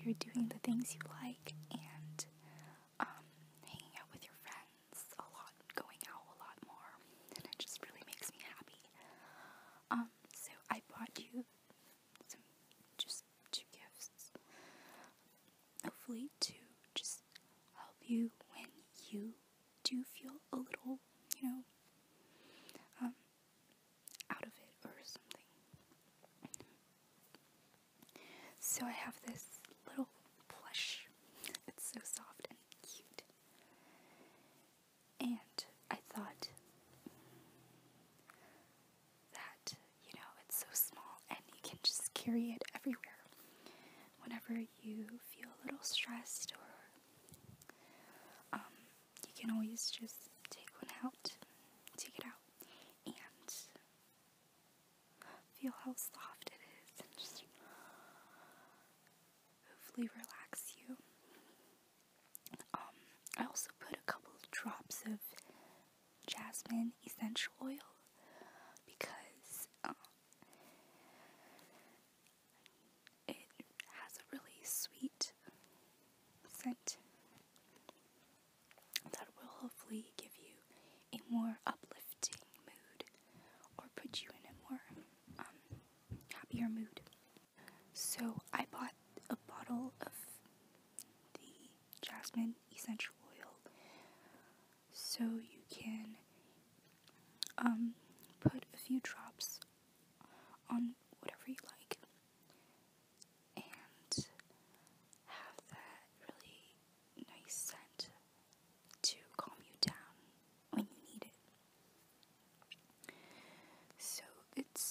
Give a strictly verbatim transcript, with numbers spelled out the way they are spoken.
you're doing the things you like and um, hanging out with your friends a lot, going out a lot more, and it just really makes me happy. Um, so I bought you some, just two gifts, hopefully to just help you when you do feel a little, you know, um, out of it or something. So I have this little plush. It's so soft and cute. And I thought that, you know, it's so small and you can just carry it everywhere. Whenever you feel a little stressed or um, you can always just take one out, take it out, and feel how soft it is and just hopefully relax you. Um, I also put a couple of drops of jasmine essential oil because um, it has a really sweet scent that will hopefully give you a more uplifting mood or put you in a more um, happier mood. So I bought a bottle of the jasmine essential oil so you can um, put a few drops on whatever you like and have that really nice scent to calm you down when you need it. So it's